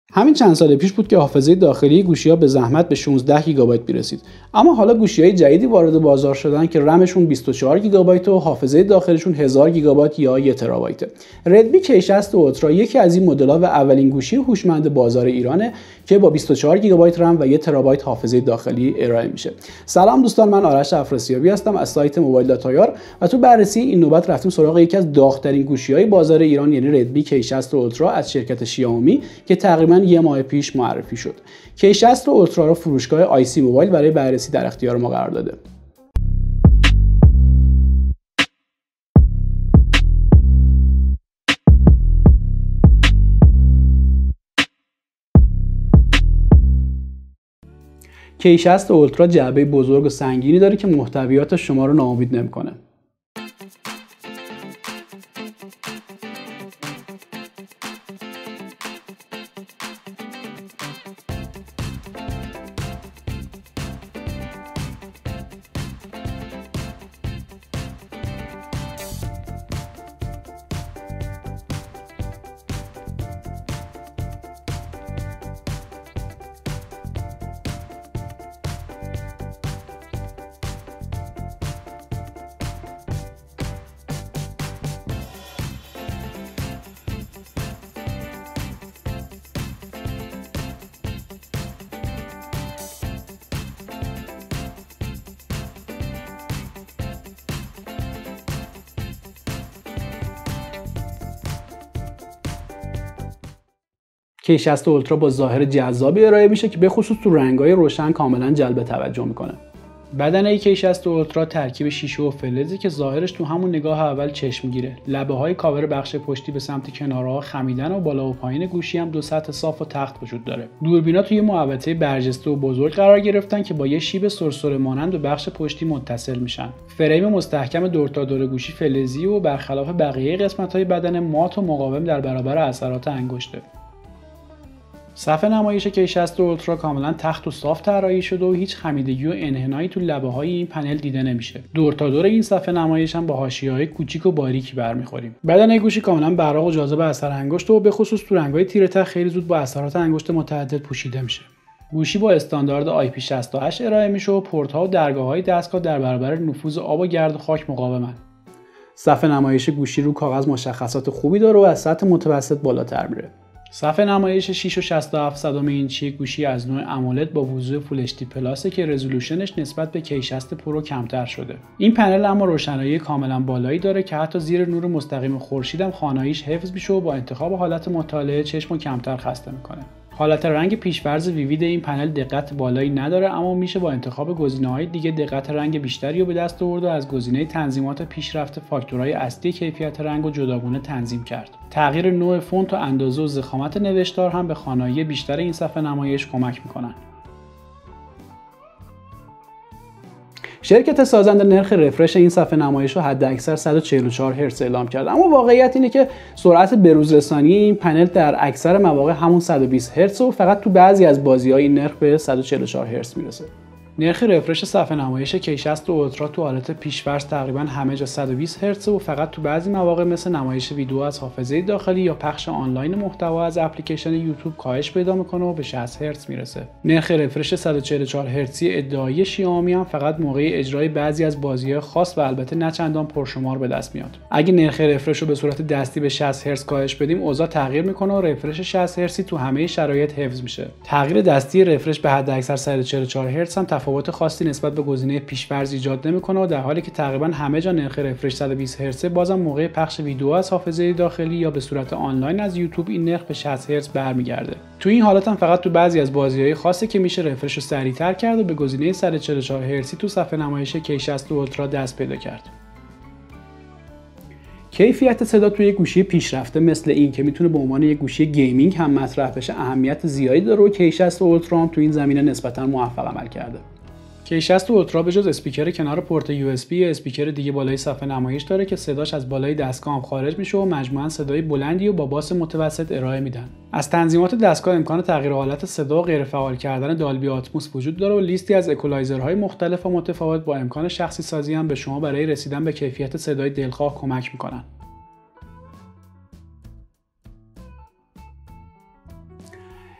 همین چند سال پیش بود که حافظه داخلی گوشی‌ها به زحمت به 16 گیگابایت می‌رسید. اما حالا گوشی‌های جدیدی وارد بازار شدن که رمشون 24 گیگابایت و حافظه داخلیشون 1000 گیگابایت یا 1 ترابایت. ردمی K60 اولترا یکی از این مدل‌ها و اولین گوشی هوشمند بازار ایرانه که با 24 گیگابایت رم و 1 ترابایت حافظه داخلی ارائه میشه. سلام دوستان، من آرش افراسیابی هستم از سایت موبایل داتایار و تو بررسی این نوبت رفتیم سراغ یکی از داغ‌ترین گوشی‌های بازار ایران، یعنی ردمی K60 اولترا از شرکت شیائومی که تقریباً یه ماه پیش معرفی شد. K60 اولترا رو فروشگاه آیسی موبایل برای بررسی در اختیار ما قرار داده. K60 اولترا جعبه بزرگ و سنگینی داره که محتویات شما رو ناامید نمی‌کنه. K60 اولترا با ظاهر جذابی ارائه میشه که به خصوص تو رنگ‌های روشن کاملا جلب توجه میکنه. بدنه K60 اولترا ترکیب شیشه و فلزی که ظاهرش تو همون نگاه اول چشم میگیره. لبه‌های کاور بخش پشتی به سمت کنارها خمیدن و بالا و پایین گوشی هم دو سطح صاف و تخت وجود داره. دوربینا توی محوطه برجسته و بزرگ قرار گرفتن که با یه شیب سرسره مانند به بخش پشتی متصل میشن. فریم مستحکم دور تا دور گوشی فلزی و برخلاف بقیه قسمت‌های بدن مات و مقاوم در برابر اثرات انگشته. صفحه نمایش K60 اولترا کاملا تخت و صاف طراحی شده و هیچ خمیدگی و انحنایی تو لبه‌های این پنل دیده نمیشه. دور تا دور این صفحه نمایش هم با حاشیه‌های کوچیک و باریکی برمیخوریم. بدن گوشی کاملا براق و جاذب اثر انگشت و به خصوص تو رنگ‌های تیره تر خیلی زود با اثرات انگشت متعدد پوشیده میشه. گوشی با استاندارد IP68 ارائه میشه و پورت‌ها و درگاه‌های دستگاه در برابر نفوذ آب و گرد و خاک مقاومن. صفحه نمایش گوشی رو کاغذ مشخصات خوبی داره و از سطح متوسط بالاتر میره. صفحه نمایش 6.67 اینچی گوشی از نوع امولد با وضوح فول اچ دی پلاسه که رزولوشنش نسبت به K60 پرو کمتر شده. این پنل اما روشنایی کاملا بالایی داره که حتی زیر نور مستقیم خورشید هم خواناییش حفظ میشه و با انتخاب حالت مطالعه چشمو کمتر خسته میکنه. حالت رنگ پیش‌فرض ویوید این پنل دقت بالایی نداره، اما میشه با انتخاب گزینه‌های دیگه دقت رنگ بیشتری رو به دست آورد و از گزینه تنظیمات پیشرفته فاکتورهای اصلی کیفیت رنگ و جداگونه تنظیم کرد. تغییر نوع فونت و اندازه و ضخامت نوشتار هم به خوانایی بیشتر این صفحه نمایش کمک میکنن. شرکت سازنده نرخ رفرش این صفحه نمایش رو حداکثر 144 هرتز اعلام کرد، اما واقعیت اینه که سرعت بروزرسانی این پنل در اکثر مواقع همون 120 هرتز و فقط تو بعضی از بازی‌ها این نرخ به 144 هرتز میرسه. نرخ رفرش صفحه نمایش K60 اولترا تو حالت پیش‌فرض تقریبا همه جا 120 هرتز و فقط تو بعضی مواقع مثل نمایش ویدیو از حافظه داخلی یا پخش آنلاین محتوا از اپلیکیشن یوتیوب کاهش پیدا میکنه و به 60 هرتز میرسه. نرخ رفرش 144 هرتزی ادعایی شیائومی هم فقط موقع اجرای بعضی از بازی‌های خاص و البته نه چندان پرشمار به دست میاد. اگه نرخ رفرش رو به صورت دستی به 60 هرتز کاهش بدیم، اوضاع تغییر میکنه و رفرش 60 هرتزی تو همه شرایط حفظ میشه. تغییر دستی رفرش به حداکثر 144 هرتز هم تفاوت خاصی نسبت به گزینه پیش‌فرض ایجاد نمی‌کنه و در حالی که تقریبا همه جا نرخ رفرش 120 هرتز، بازم موقع پخش ویدیو از حافظه داخلی یا به صورت آنلاین از یوتیوب این نرخ به 60 هرتز برمیگرده. تو این حالت هم فقط تو بعضی از بازی‌های خاصی که میشه رفرش رو سریع‌تر کرد و به گزینه 144 هرتزی تو صفحه نمایش K60 اولترا دست پیدا کرد. کیفیت صدا توی یک گوشی پیشرفته مثل این که میتونه به عنوان یک گوشی گیمینگ هم مطرح بشه اهمیت زیادی داره و K60 اولترا هم تو این زمینه نسبتاً موفق عمل کرده. K60 اولترا به جز اسپیکر کنار پورت USB اسپیکر دیگه بالای صفحه نمایش داره که صداش از بالای دستگاه هم خارج میشه و مجموعاً صدای بلندی و با باس متوسط ارائه میدن. از تنظیمات دستگاه امکان تغییر حالت صدا و غیر فعال کردن دالبی آتموس وجود داره و لیستی از اکولایزرهای مختلف و متفاوت با امکان شخصی سازی هم به شما برای رسیدن به کیفیت صدای دلخواه کمک میکنن.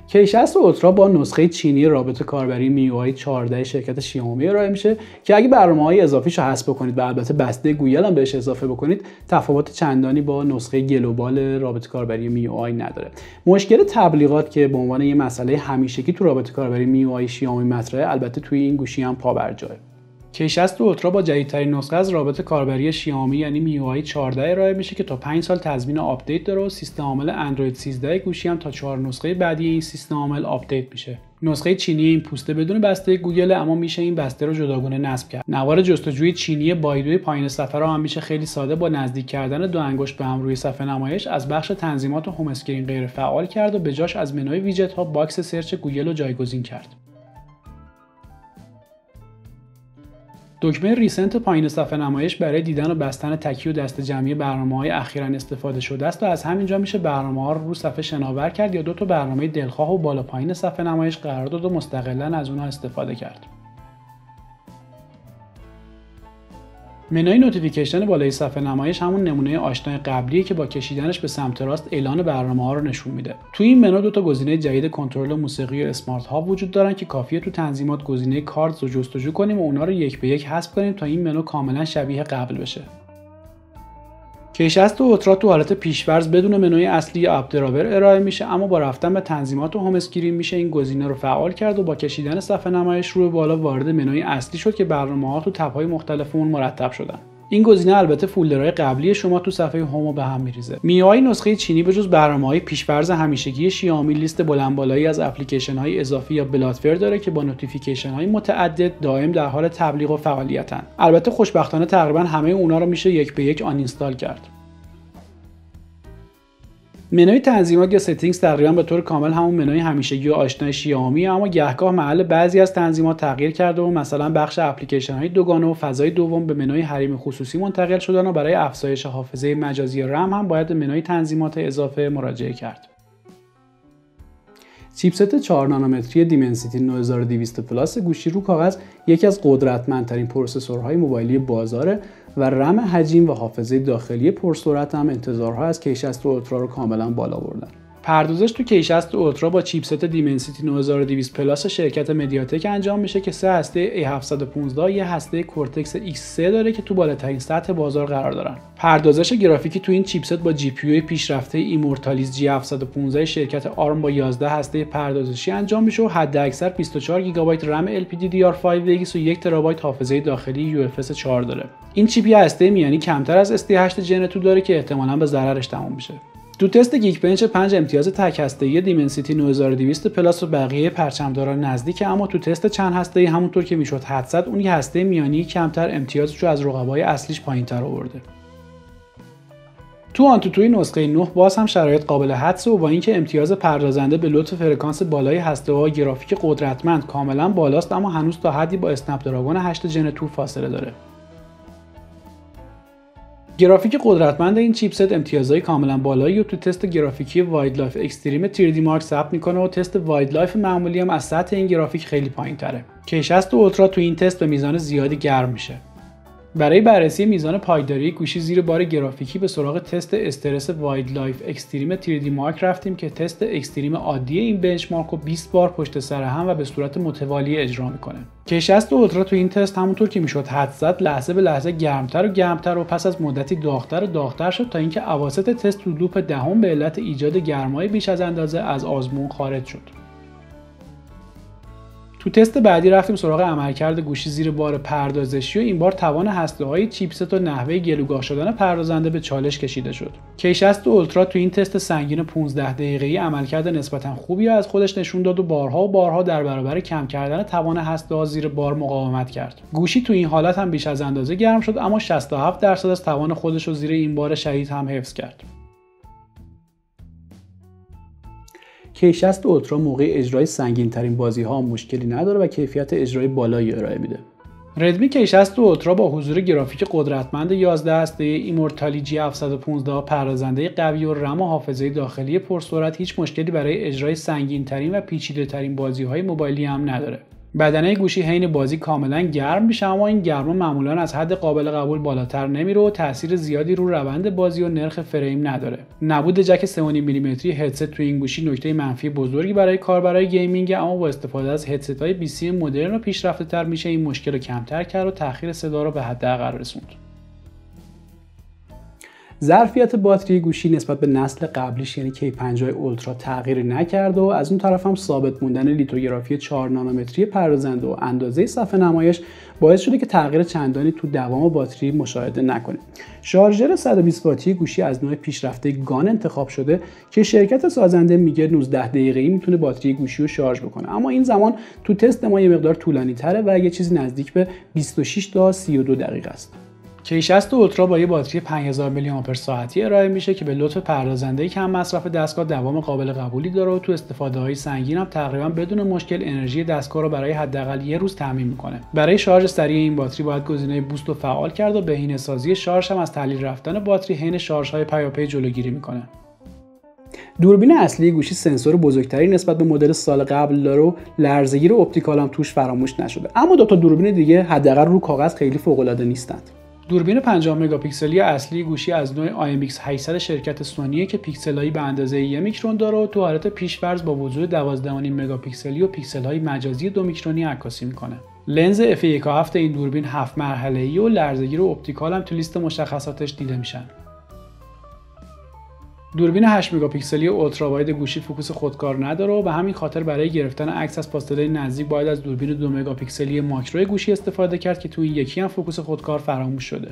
K60 اولترا با نسخه چینی رابط کاربری MIUI 14 شرکت شیائومی ارائه میشه که اگه برنامه‌های اضافیشو حذف بکنید و البته بسته گوگل هم بهش اضافه بکنید، تفاوت چندانی با نسخه گلوبال رابط کاربری MIUI نداره. مشکل تبلیغات که به عنوان یه مسئله همیشگی تو رابط کاربری MIUI شیائومی مطرحه، البته توی این گوشی هم پا بر جایه. K60 اولترا با جدیدترین نسخه از رابط کاربری شیائومی یعنی MIUI 14 ارائه میشه که تا 5 سال تضمین آپدیت داره و سیستم عامل اندروید 13 گوشی هم تا 4 نسخه بعدی این سیستم عامل آپدیت میشه. نسخه چینی این پوسته بدون بسته گوگل، اما میشه این بسته رو جداگانه نصب کرد. نوار جستجوی چینی بایدوی پایین صفحه رو هم میشه خیلی ساده با نزدیک کردن دو انگشت به هم روی صفحه نمایش از بخش تنظیمات و هوم اسکرین غیر فعال کرد و به جاش از منوی ویجت ها باکس سرچ گوگل رو جایگزین کرد. دکمه ریسنت پایین صفحه نمایش برای دیدن و بستن تکی و دسته جمعی برنامه‌های اخیراً استفاده شده است و از همینجا میشه برنامه‌ها رو صفحه شناور کرد یا دو تا برنامه دلخواه و بالا پایین صفحه نمایش قرار داد و مستقلاً از اونها استفاده کرد. منوی نوتیفیکیشن بالای صفحه نمایش همون نمونه آشنای قبلیه که با کشیدنش به سمت راست اعلان برنامه‌ها رو نشون میده. تو این منو دو تا گزینه جدید کنترل موسیقی و اسمارت هاب وجود دارن که کافیه تو تنظیمات گزینه کاردز رو جستجو کنیم و اونا رو یک به یک حذف کنیم تا این منو کاملا شبیه قبل بشه. K60 اولترا تو حالت پیش‌فرض بدون منوی اصلی یا اپ دراور ارائه میشه، اما با رفتن به تنظیمات و هوم اسکرین میشه این گزینه رو فعال کرد و با کشیدن صفحه نمایش رو به بالا وارد منوی اصلی شد که برنامه‌ها تو تب‌های مختلف اون مرتب شدن. این گزینه البته فولدرهای قبلی شما تو صفحه هوم به هم میریزه. MIUI نسخه چینی به جز برنامه‌های پیش‌فرض همیشگی شیائومی لیست بلند بالایی از اپلیکیشن‌های اضافی یا بلاتور داره که با نوتیفیکیشن‌های متعدد دائم در حال تبلیغ و فعالیتن. البته خوشبختانه تقریبا همه اونا رو میشه یک به یک آن اینستال کرد. منوی تنظیمات یا ستینگز تقریبا به طور کامل همون منوی همیشگی و آشنای شیائومی، اما گهگاه محل بعضی از تنظیمات تغییر کرده و مثلا بخش اپلیکیشن های دوگانه و فضای دوم به منوی حریم خصوصی منتقل شدن و برای افزایش حافظه مجازی رم هم باید به منوی تنظیمات اضافه مراجعه کرد. چیپست 4 نانومتری دیمنسیتی 9200 پلاس گوشی رو کاغذ یکی از قدرتمندترین پروسسورهای موبایلی بازاره و رم حجم و حافظه داخلی پرسرعت هم انتظارها از K60 اولترا رو کاملا بالا بردن. پردازش تو K60 اولترا با چیپست دیمنسیتی 9200 پلاس شرکت مدیاتک انجام میشه که 3 هسته A715 و یه هسته کورتکس X3 داره که تو بالاترین سطح بازار قرار دارن. پردازش گرافیکی تو این چیپست با GPU پیشرفته ایمورتالیز G715 شرکت آرم با 11 هسته پردازشی انجام میشه و حداکثر 24 گیگابایت رم LPDDR5X و 1 ترابایت حافظه داخلی UFS 4 داره. این چیپ یه هسته میانی کمتر از ST8 جن 2 داره که احتمالاً به ضررش تموم میشه. تو تست گیک بنچ 5 امتیاز تک هسته‌ای دیمنسیتی 9200 پلاس و بقیه پرچمداران نزدیکه، اما تو تست چند هسته‌ای همونطور که میشد حدس زد اون یه هسته میانی کمتر امتیازش رو از رقبای اصلیش پایین‌تر آورده. تو آنتوتوی نسخه 9 باز هم شرایط قابل حدس و با اینکه امتیاز پردازنده به لطف فرکانس بالای هسته‌ها گرافیک قدرتمند کاملا بالاست، اما هنوز تا حدی با اسنپ دراگون 8 جن 2 فاصله داره. گرافیک قدرتمند این چیپست امتیازهای کاملا بالایی و تو تست گرافیکی وایلدلایف اکستریم 3D مارک ثبت میکنه و تست وایلدلایف معمولی هم از سطح این گرافیک خیلی پایین‌تره. K60 اولترا تو این تست به میزان زیادی گرم میشه. برای بررسی میزان پایداری گوشی زیر بار گرافیکی به سراغ تست استرس وایلدلایف اکستریم 3D مارک رفتیم که تست اکستریم عادی این بنچمارک رو 20 بار پشت سر هم و به صورت متوالی اجرا میکنه. K60 اولترا تو این تست همونطور که میشد حدس زد لحظه به لحظه گرمتر و گرمتر و پس از مدتی داغتر و داغتر شد تا اینکه اواسط تست تو لوپ دهم به علت ایجاد گرمای بیش از اندازه از آزمون خارج شد. تو تست بعدی رفتیم سراغ عملکرد گوشی زیر بار پردازشی و این بار توان هسته‌های چیپست و نحوه گلوگاه شدن پردازنده به چالش کشیده شد. K60 اولترا تو این تست سنگین 15 دقیقه‌ای عملکرد نسبتا خوبی از خودش نشون داد و بارها در برابر کم کردن توان هسته‌ها زیر بار مقاومت کرد. گوشی تو این حالت هم بیش از اندازه گرم شد، اما 67% از توان خودش رو زیر این بار شدید هم حفظ کرد. K60 اولترا موقع اجرای سنگین ترین بازی ها مشکلی نداره و کیفیت اجرای بالایی ارائه میده. ردمی K60 اولترا با حضور گرافیک قدرتمند 11 هسته ایمورتالی G715 پردازنده قوی و رم و حافظه داخلی پرسرعت هیچ مشکلی برای اجرای سنگین ترین و پیچیده ترین بازی های موبایلی هم نداره. بدنه گوشی حین بازی کاملا گرم میشه، اما این گرما معمولا از حد قابل قبول بالاتر نمیره و تاثیر زیادی رو روند بازی و نرخ فریم نداره. نبود جک 3.5 میلیمتری هدست تو این گوشی نکته منفی بزرگی برای کاربرای گیمینگ، اما با استفاده از هدست‌های بی‌سی مدرن و پیشرفته‌تر میشه این مشکل رو کمتر کرد و تأخیر صدا رو به حداقل رسوند. ظرفیت باتری گوشی نسبت به نسل قبلیش یعنی K50 اولترا تغییری نکرد و از اون طرف هم ثابت موندن لیتوگرافی 4 نانومتری پردازنده و اندازه صفحه نمایش باعث شده که تغییر چندانی تو دوام باتری مشاهده نکنیم. شارژر 120 واتی گوشی از نوع پیشرفته گان انتخاب شده که شرکت سازنده میگه 19 دقیقه‌ای میتونه باتری گوشی رو شارژ بکنه، اما این زمان تو تست ما یه مقدار طولانی تره و یه چیزی نزدیک به 26 تا 32 دقیقه است. K60 اولترا با یه باتری 5000 میلی آمپر ساعتی ارائه میشه که به لطف پردازنده کم مصرف دستگاه دوام قابل قبولی داره و تو استفاده‌های سنگین هم تقریبا بدون مشکل انرژی دستگاه رو برای حداقل یه روز تامین میکنه. برای شارژ سریع این باتری باید گزینه بوست رو فعال کرد و بهینه‌سازی شارژ هم از تحلیل رفتن باتری حین شارژهای پیاپی جلوگیری میکنه. دوربین اصلی گوشی سنسور بزرگتری نسبت به مدل سال قبل داره و لرزه‌گیر اپتیکال هم توش فراموش نشده، اما دو تا دوربین دیگه حداقل رو کاغذ خیلی فوق‌العاده نیستند. دوربین 50 مگاپیکسلی اصلی گوشی از نوع IMX 800 شرکت سونیه که پیکسل‌هایی به اندازه 1 میکرون داره و تو حالت پیش‌فرض با وجود 12.5 مگاپیکسلی و پیکسل‌های مجازی 2 میکرونی عکاسی میکنه. لنز f1.7 این دوربین 7 مرحله‌ای و لرزه‌گیر اپتیکال هم تو لیست مشخصاتش دیده میشن. دوربین 8 مگاپیکسلی اولترا واید گوشی فوکوس خودکار نداره و به همین خاطر برای گرفتن عکس از فاصله نزدیک باید از دوربین 2 مگاپیکسلی ماکرو گوشی استفاده کرد که تو این یکی هم فوکوس خودکار فراموش شده.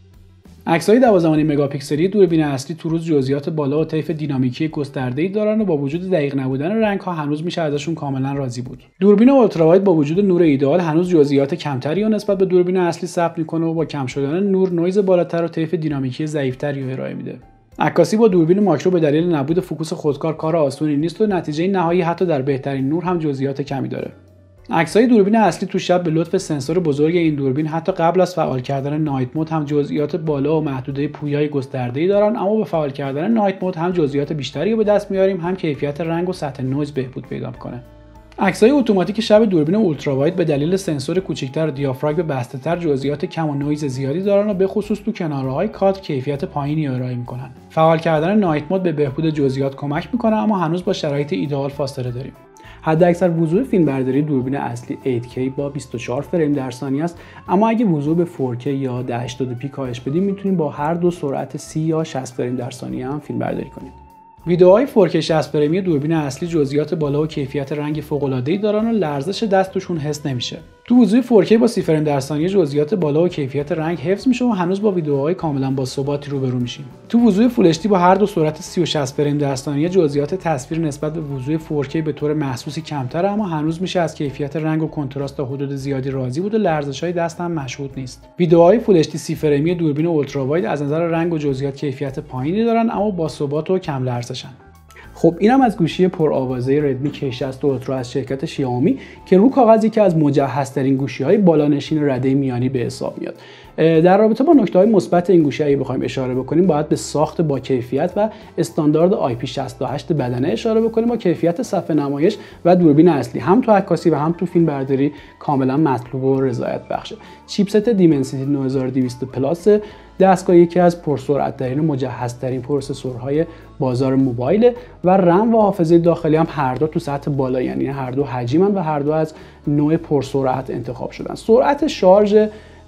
عکس‌های 12.5 مگاپیکسلی دوربین اصلی تو روز جزئیات بالا و طیف دینامیکی گسترده‌ای دارن و با وجود دقیق نبودن رنگ‌ها هنوز میشه ازشون کاملا راضی بود. دوربین اولترا واید با وجود نور ایدئال هنوز جزئیات کمتری رو نسبت به دوربین اصلی ثبت می‌کنه و با کم شدن نور نویز بالاتر و طیف دینامیکی ضعیف‌تری رو ارائه میده. عکاسی با دوربین ماکرو به دلیل نبود فوکوس خودکار کار آسونی نیست و نتیجه نهایی حتی در بهترین نور هم جزئیات کمی داره. عکس‌های دوربین اصلی تو شب به لطف سنسور بزرگ این دوربین حتی قبل از فعال کردن نایت مود هم جزئیات بالا و محدوده پویای گسترده‌ای دارن، اما با فعال کردن نایت مود هم جزئیات بیشتری رو به دست میاریم، هم کیفیت رنگ و سطح نویز بهبود پیدا می‌کنه. عکس‌های اتوماتیک شب دوربین اولترا واید به دلیل سنسور کوچکتر و دیافراگم بسته‌تر جزئیات کم و نویز زیادی دارن و به خصوص تو کناره‌های کادر کیفیت پایینی ارائه می‌کنن. فعال کردن نایت مود به بهبود جزئیات کمک می‌کنه، اما هنوز با شرایط ایدئال فاصله داریم. حداکثر وضوح فیلمبرداری دوربین اصلی 8K با 24 فریم در ثانیه است، اما اگه وضوح به 4K یا 1080p کاهش بدیم میتونیم با هر دو سرعت 30 یا 60 فریم در ثانیه هم فیلمبرداری کنیم. ویدئوهای 4K 60 فرمی دوربین اصلی جزئیات بالا و کیفیت رنگ فوق‌العاده‌ای دارن و لرزش دست توشون حس نمیشه. تو وضوح 4K با 30 فریم در ثانیه جزئیات بالا و کیفیت رنگ حفظ میشه و هنوز با ویدئوهای کاملا باثباتی روبرو میشیم. تو وضوح فول اچ دی با هر دو سرعت 30 و 60 فریم در ثانیه جزئیات تصویر نسبت به وضوح 4K به طور محسوسی کمتره، اما هنوز میشه از کیفیت رنگ و کنتراست تا حدود زیادی راضی بود و لرزش‌های دست هم مشهود نیست. ویدئوهای فول اچ دی 30 فرمی دوربین اولترا واید از نظر رنگ و جزئیات کیفیت پایینی دارن، اما باثبات و کم لرزشن. خب اینم از گوشی پرآوازه ردمی K60 اولترا از شرکت شیائومی که رو کاغذ یکی از مجهزترین گوشی‌های بالانشین رده میانی به حساب میاد. در رابطه با نکته‌های مثبت این گوشی اگه بخوایم اشاره بکنیم، باید به ساخت با کیفیت و استاندارد IP68 بدنه اشاره بکنیم با کیفیت صفحه نمایش و دوربین اصلی هم تو عکاسی و هم تو فیلمبرداری کاملا مطلوب و رضایت بخشه. چیپست دیمنسیتی 9200 پلاس دستگاه یکی از پرسرعت‌ترین و مجهزترین پروسسورهای بازار موبایل و رم و حافظه داخلی هم هر دو تو سطح بالا، یعنی هر دو حجیمن و هر دو از نوع پرسرعت انتخاب شدن. سرعت شارژ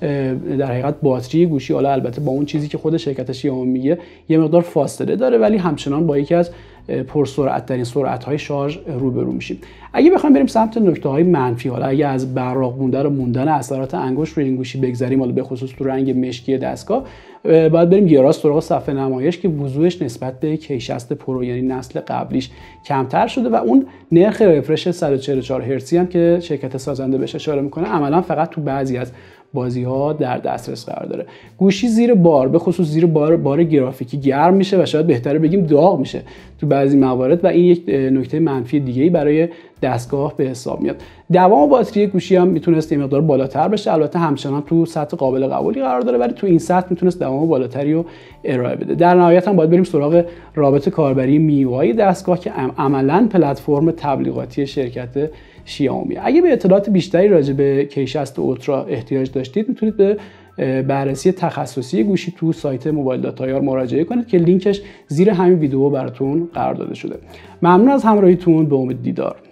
در حقیقت باتری گوشی حالا البته با اون چیزی که خود شرکت شیائومی میگه یه مقدار فاصله داره، ولی همچنان با یکی از پرسرعت‌ترین سرعت‌های شارژ روبرو میشیم. اگه بخوایم بریم سمت نکته‌های منفی، حالا اگه از براق موندن اثرات انگشت روی این گوشی بگذریم، حالا به خصوص تو رنگ مشکی دستگاه، باید بریم یه راست سراغ صفحه نمایش که وضوحش نسبت به K60 پرو یعنی نسل قبلیش کمتر شده و اون نرخ رفرش 144 هرتزی هم که شرکت سازنده بهش اشاره میکنه عملا فقط تو بعضی از بازی‌ها در دسترس قرار داره. گوشی زیر بار، به خصوص زیر بار گرافیکی گرم میشه و شاید بهتره بگیم داغ میشه تو بعضی موارد و این یک نکته منفی دیگه‌ای برای دستگاه به حساب میاد. دوام باتری گوشی هم میتونست یه مقدار بالاتر بشه، البته همچنان تو سطح قابل قبولی قرار داره، ولی تو این سطح میتونست دوام بالاتری رو ارائه بده. در نهایت هم باید بریم سراغ رابط کاربری میوای دستگاه که عملاً پلتفرم تبلیغاتی شرکت شیائومی. اگه به اطلاعات بیشتری راجع به کی60 اولترا احتیاج داشتید میتونید به بررسی تخصصی گوشی تو سایت موبایل داتایار مراجعه کنید که لینکش زیر همین ویدیو براتون قرار داده شده. ممنون از همراهیتون، به امید دیدار.